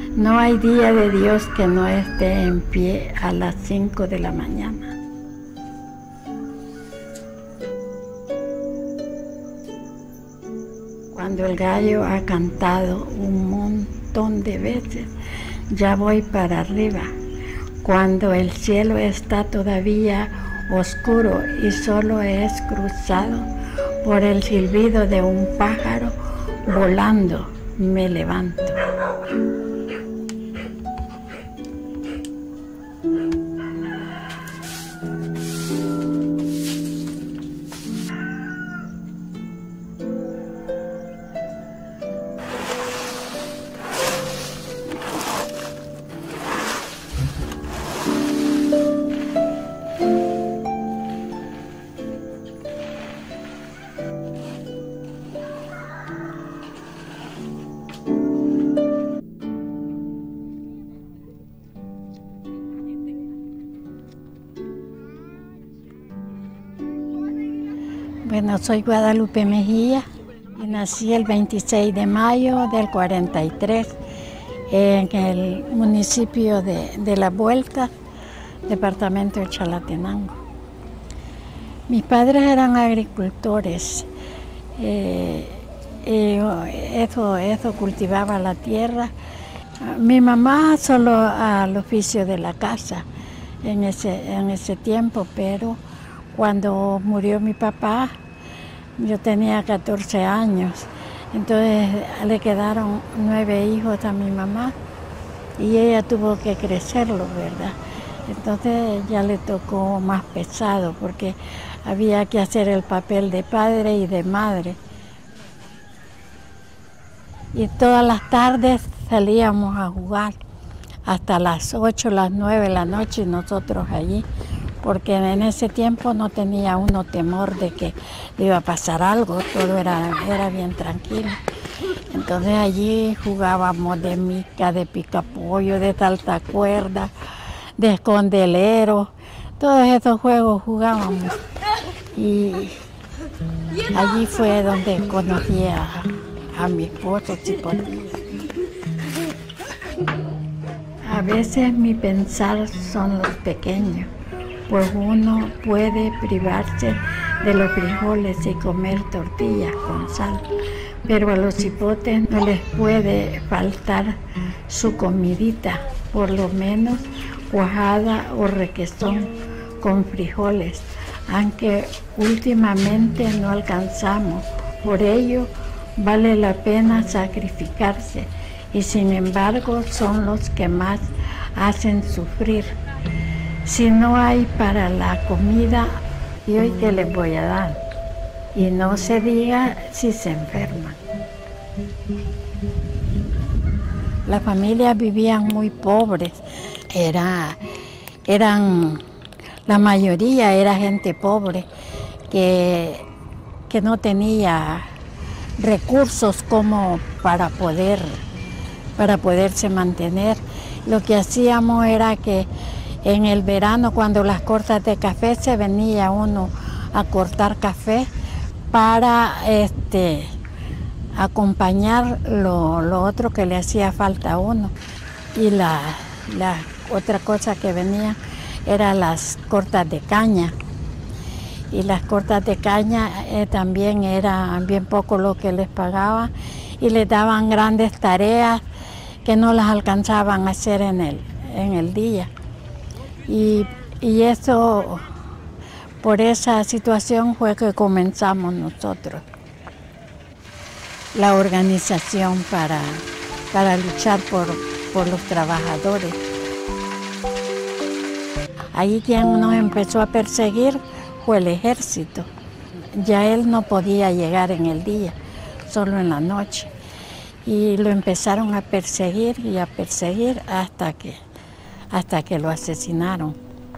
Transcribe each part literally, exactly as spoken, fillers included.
No hay día de Dios que no esté en pie a las cinco de la mañana. Cuando el gallo ha cantado un montón de veces, ya voy para arriba. Cuando el cielo está todavía oscuro y solo es cruzado por el silbido de un pájaro volando, me levanto. Bueno, soy Guadalupe Mejía y nací el veintiséis de mayo del cuarenta y tres en el municipio de, de La Vuelta, departamento de Chalatenango. Mis padres eran agricultores, eh, eh, eso, eso cultivaba la tierra. Mi mamá solo al oficio de la casa en ese, en ese tiempo, pero cuando murió mi papá, yo tenía catorce años, entonces le quedaron nueve hijos a mi mamá y ella tuvo que crecerlos, ¿verdad? Entonces ya le tocó más pesado porque había que hacer el papel de padre y de madre. Y todas las tardes salíamos a jugar hasta las ocho, las nueve de la noche y nosotros allí, porque en ese tiempo no tenía uno temor de que le iba a pasar algo, todo era, era bien tranquilo. Entonces allí jugábamos de mica, de picapollo, de saltacuerda, de escondelero, todos esos juegos jugábamos. Y allí fue donde conocí a, a mi esposo Chipotillo. A veces mi pensar son los pequeños, pues uno puede privarse de los frijoles y comer tortillas con sal, pero a los cipotes no les puede faltar su comidita, por lo menos cuajada o requesón con frijoles, aunque últimamente no alcanzamos. Por ello vale la pena sacrificarse y sin embargo son los que más hacen sufrir. Si no hay para la comida, ¿y hoy qué les voy a dar? Y no se diga si se enferman. Las familias vivían muy pobres, era, eran, la mayoría era gente pobre que, que no tenía recursos como para poder, para poderse mantener. Lo que hacíamos era que en el verano, cuando las cortas de café, se venía uno a cortar café para este, acompañar lo, lo otro que le hacía falta a uno. Y la, la otra cosa que venía eran las cortas de caña. Y las cortas de caña eh, también eran bien poco lo que les pagaban y les daban grandes tareas que no las alcanzaban a hacer en el, en el día. Y, y eso, por esa situación fue que comenzamos nosotros la organización para, para luchar por, por los trabajadores. Ahí quien nos empezó a perseguir fue el ejército. Ya él no podía llegar en el día, solo en la noche. Y lo empezaron a perseguir y a perseguir hasta que... hasta que lo asesinaron.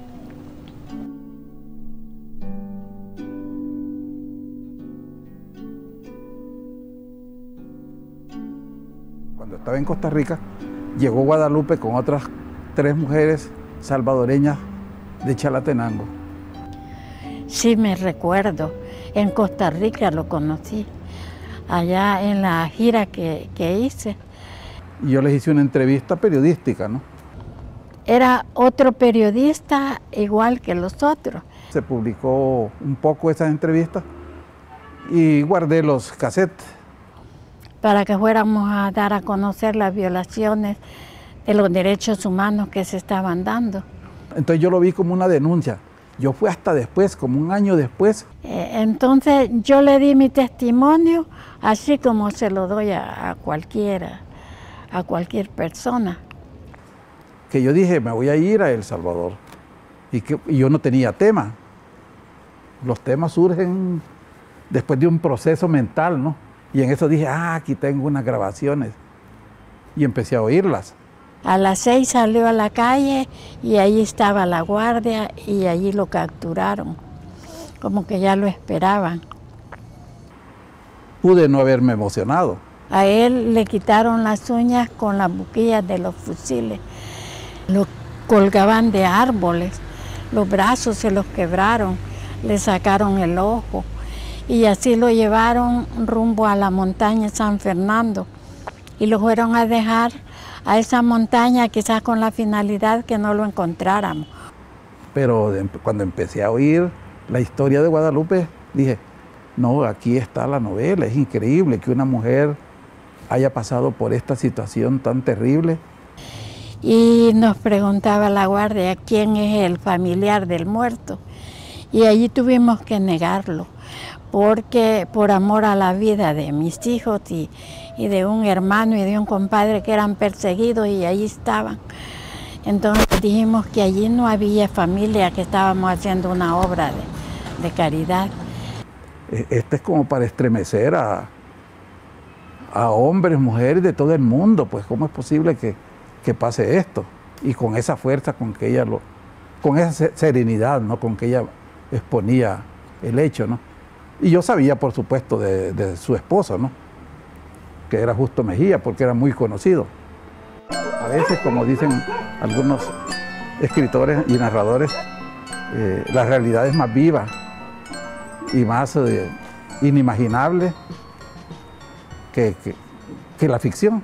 Cuando estaba en Costa Rica, llegó Guadalupe con otras tres mujeres salvadoreñas de Chalatenango. Sí, me recuerdo. En Costa Rica lo conocí, allá en la gira que, que hice. y yo les hice una entrevista periodística, ¿no? Era otro periodista igual que los otros. Se publicó un poco esas entrevistas y guardé los cassettes. Para que fuéramos a dar a conocer las violaciones de los derechos humanos que se estaban dando. Entonces yo lo vi como una denuncia. Yo fui hasta después, como un año después. Eh, entonces yo le di mi testimonio, así como se lo doy a, a cualquiera, a cualquier persona. Que yo dije, me voy a ir a El Salvador. Y que y yo no tenía tema. Los temas surgen después de un proceso mental, ¿no? Y en eso dije, ah, aquí tengo unas grabaciones. Y empecé a oírlas. A las seis salió a la calle y ahí estaba la guardia y allí lo capturaron. Como que ya lo esperaban. Pude no haberme emocionado. A él le quitaron las uñas con las buquillas de los fusiles. Lo colgaban de árboles, los brazos se los quebraron, le sacaron el ojo y así lo llevaron rumbo a la montaña San Fernando y lo fueron a dejar a esa montaña quizás con la finalidad que no lo encontráramos. Pero de, cuando empecé a oír la historia de Guadalupe, dije, no, aquí está la novela, es increíble que una mujer haya pasado por esta situación tan terrible. Y nos preguntaba la guardia quién es el familiar del muerto. Y allí tuvimos que negarlo, porque por amor a la vida de mis hijos y, y de un hermano y de un compadre que eran perseguidos y allí estaban. Entonces dijimos que allí no había familia, que estábamos haciendo una obra de, de caridad. Este es como para estremecer a, a hombres, mujeres de todo el mundo, pues cómo es posible que que pase esto, y con esa fuerza con que ella lo, con esa serenidad, ¿no? Con que ella exponía el hecho, ¿no? Y yo sabía, por supuesto, de, de su esposo, ¿no? Que era Justo Mejía, porque era muy conocido. A veces, como dicen algunos escritores y narradores, eh, la realidad es más viva y más eh, inimaginable que, que, que la ficción.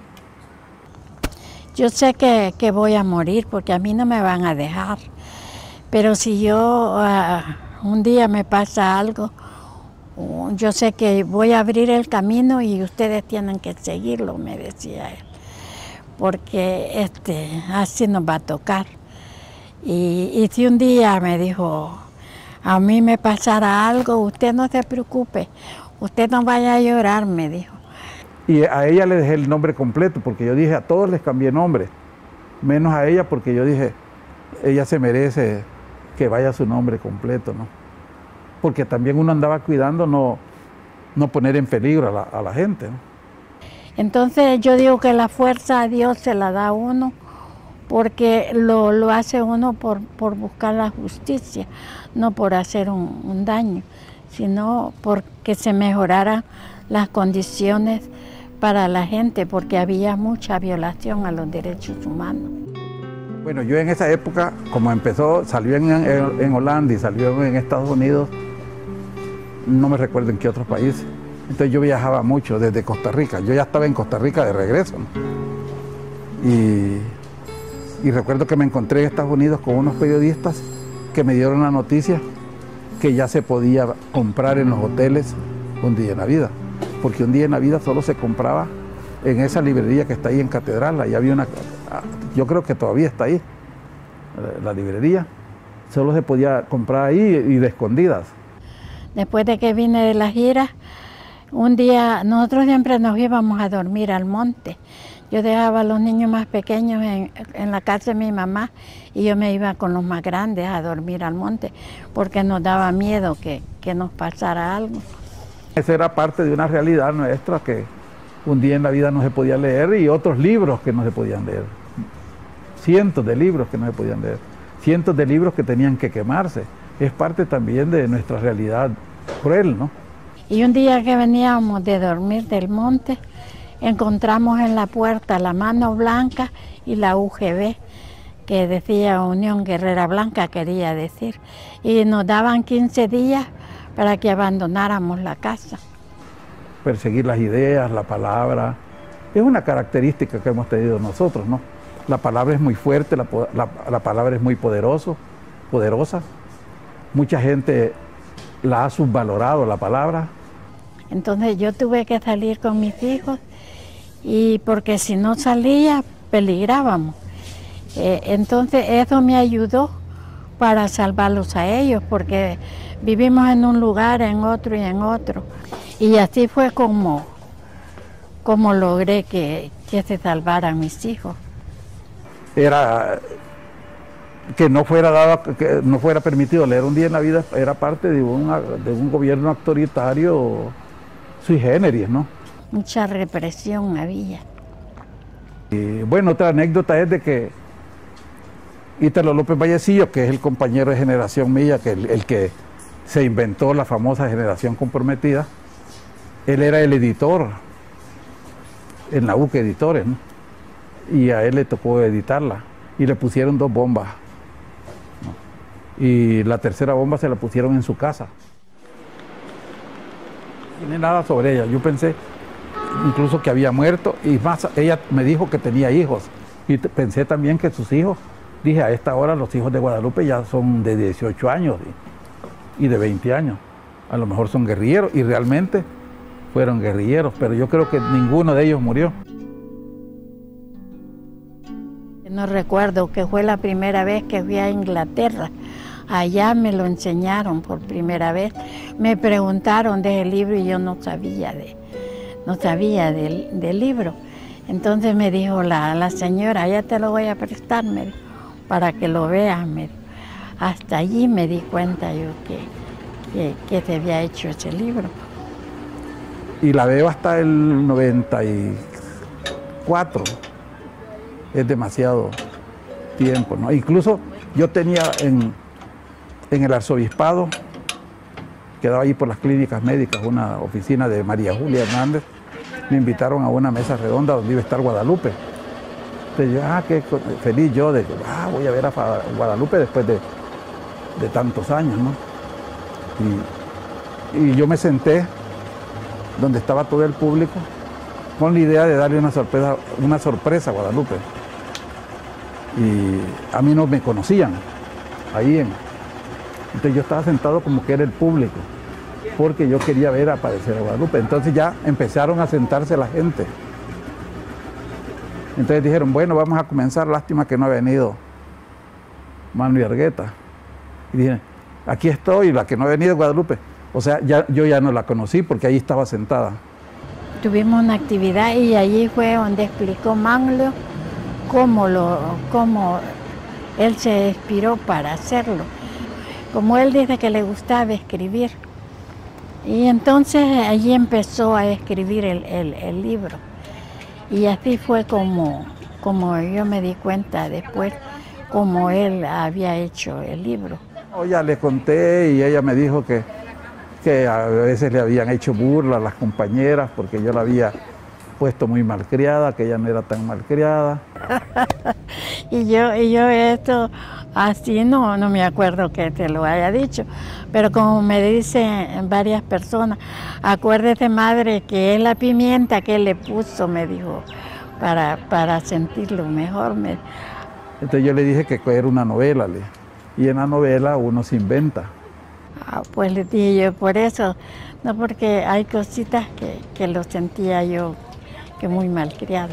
Yo sé que, que voy a morir porque a mí no me van a dejar, pero si yo uh, un día me pasa algo, uh, yo sé que voy a abrir el camino y ustedes tienen que seguirlo, me decía él, porque este, así nos va a tocar. Y, y si un día me dijo, a mí me pasara algo, usted no se preocupe, usted no vaya a llorar, me dijo. Y a ella le dejé el nombre completo, porque yo dije, a todos les cambié nombre, menos a ella, porque yo dije, ella se merece que vaya su nombre completo, ¿no? Porque también uno andaba cuidando no, no poner en peligro a la, a la gente, ¿no? Entonces yo digo que la fuerza a Dios se la da a uno, porque lo, lo hace uno por, por buscar la justicia, no por hacer un, un daño, sino porque se mejoraran las condiciones para la gente, porque había mucha violación a los derechos humanos. Bueno, yo en esa época, como empezó, salió en, en, en Holanda y salió en Estados Unidos, no me recuerdo en qué otros países. Entonces yo viajaba mucho desde Costa Rica. Yo ya estaba en Costa Rica de regreso, ¿no? Y, y recuerdo que me encontré en Estados Unidos con unos periodistas que me dieron la noticia que ya se podía comprar en los hoteles un día en la vida. Porque un día en la vida solo se compraba en esa librería que está ahí en Catedral. Ahí había una, yo creo que todavía está ahí, la librería. Solo se podía comprar ahí y de escondidas. Después de que vine de la gira, un día nosotros siempre nos íbamos a dormir al monte. Yo dejaba a los niños más pequeños en, en la casa de mi mamá y yo me iba con los más grandes a dormir al monte porque nos daba miedo que, que nos pasara algo. Esa era parte de una realidad nuestra que un día en la vida no se podía leer y otros libros que no se podían leer. Cientos de libros que no se podían leer. Cientos de libros que tenían que quemarse. Es parte también de nuestra realidad cruel, ¿no? Y un día que veníamos de dormir del monte, encontramos en la puerta la mano blanca y la U G B, que decía Unión Guerrera Blanca, quería decir. Y nos daban quince días para que abandonáramos la casa. Perseguir las ideas, la palabra, Es una característica que hemos tenido nosotros, ¿no? La palabra es muy fuerte, la, la, la palabra es muy poderoso, poderosa. Mucha gente la ha subvalorado, la palabra. Entonces yo tuve que salir con mis hijos, y porque si no salía, peligrábamos. Eh, entonces eso me ayudó para salvarlos a ellos, porque vivimos en un lugar, en otro y en otro. Y así fue como, como logré que, que se salvaran mis hijos. Era que no fuera dado, que no fuera permitido leer un día en la vida, era parte de, una, de un gobierno autoritario sui generis, ¿no? Mucha represión había. Y bueno, otra anécdota es de que Ítalo López Vallecillo, que es el compañero de generación mía, que el, el que se inventó la famosa generación comprometida, él era el editor en la U C Editores, ¿no? Y a él le tocó editarla y le pusieron dos bombas, ¿no? Y la tercera bomba se la pusieron en su casa. No tiene nada sobre ella. Yo pensé incluso que había muerto, y más, ella me dijo que tenía hijos, y pensé también que sus hijos, dije, a esta hora los hijos de Guadalupe ya son de dieciocho años y de veinte años, a lo mejor son guerrilleros, y realmente fueron guerrilleros, pero yo creo que ninguno de ellos murió. No recuerdo que fue la primera vez que fui a Inglaterra. Allá me lo enseñaron por primera vez. Me preguntaron del libro y yo no sabía, de, no sabía del, del libro. Entonces me dijo la, la señora, ya te lo voy a prestar, me dijo, para que lo veas. Me dijo. Hasta allí me di cuenta yo que, que, que se había hecho ese libro. Y la veo hasta el noventa y cuatro. Es demasiado tiempo, ¿no? Incluso yo tenía en, en el arzobispado, quedaba ahí por las clínicas médicas, una oficina de María Julia Hernández, me invitaron a una mesa redonda donde iba a estar Guadalupe. Entonces yo, ah, qué feliz yo de que, ah, voy a ver a Guadalupe después de, de tantos años, ¿no? Y, y yo me senté donde estaba todo el público con la idea de darle una sorpresa, una sorpresa a Guadalupe. Y a mí no me conocían ahí en... Entonces yo estaba sentado como que era el público, porque yo quería ver aparecer a Guadalupe. Entonces ya empezaron a sentarse la gente. Entonces dijeron, bueno, vamos a comenzar, lástima que no ha venido Manu Argueta. Y dije, aquí estoy, la que no ha venido es Guadalupe. O sea, ya, yo ya no la conocí porque ahí estaba sentada. Tuvimos una actividad y allí fue donde explicó Manlio cómo, lo, cómo él se inspiró para hacerlo. Como él dice que le gustaba escribir. Y entonces allí empezó a escribir el, el, el libro. Y así fue como, como yo me di cuenta después, cómo él había hecho el libro. Ya le conté y ella me dijo que, que a veces le habían hecho burla a las compañeras porque yo la había puesto muy malcriada, que ella no era tan malcriada. y yo, y yo esto así no, no me acuerdo que te lo haya dicho, pero como me dicen varias personas, acuérdese madre que es la pimienta que él le puso, me dijo, para, para sentirlo mejor. Me... Entonces yo le dije que era una novela, le, y en la novela uno se inventa. Ah, pues le dije yo por eso, no porque hay cositas que, que lo sentía yo que muy malcriado.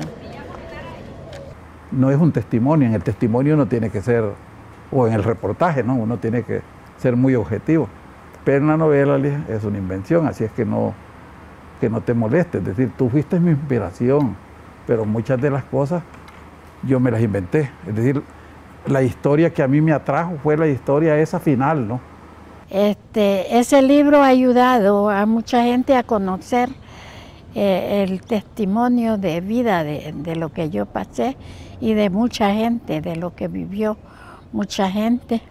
No es un testimonio, en el testimonio uno tiene que ser, o en el reportaje, ¿no? Uno tiene que ser muy objetivo. Pero en la novela es una invención, así es que no, que no te molestes. Es decir, tú fuiste mi inspiración, pero muchas de las cosas yo me las inventé. Es decir, la historia que a mí me atrajo fue la historia esa final, ¿no? Este, ese libro ha ayudado a mucha gente a conocer eh, el testimonio de vida de, de lo que yo pasé y de mucha gente, de lo que vivió mucha gente.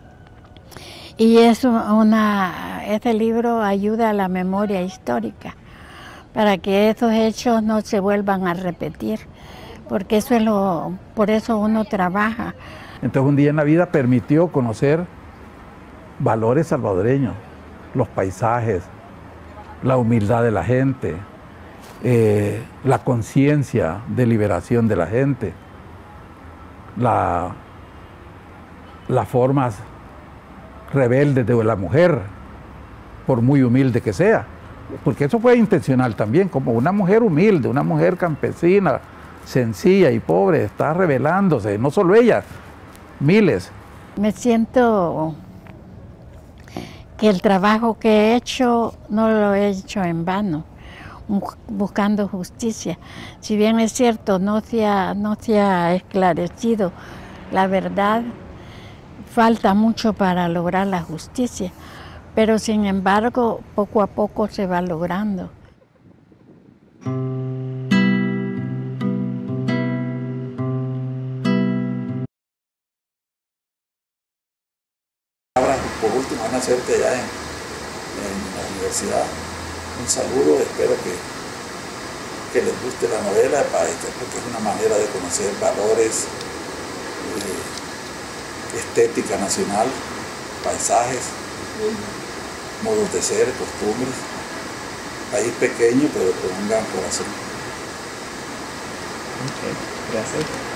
Y es una, ese libro ayuda a la memoria histórica para que esos hechos no se vuelvan a repetir, porque eso es lo, por eso uno trabaja. Entonces un día en la vida permitió conocer valores salvadoreños, los paisajes, la humildad de la gente, eh, la conciencia de liberación de la gente, la, las formas rebeldes de la mujer, por muy humilde que sea, porque eso fue intencional también, como una mujer humilde, una mujer campesina, sencilla y pobre, está rebelándose, no solo ella, miles. Me siento que el trabajo que he hecho no lo he hecho en vano, buscando justicia. Si bien es cierto, no se ha, no se ha esclarecido la verdad, falta mucho para lograr la justicia, pero sin embargo, poco a poco se va logrando. Por último, van a hacerte allá en, en la universidad. Un saludo, espero que, que les guste la novela, porque es una manera de conocer valores, eh, estética nacional, paisajes, modos de ser, costumbres. País pequeño, pero con un gran corazón. Okay, gracias.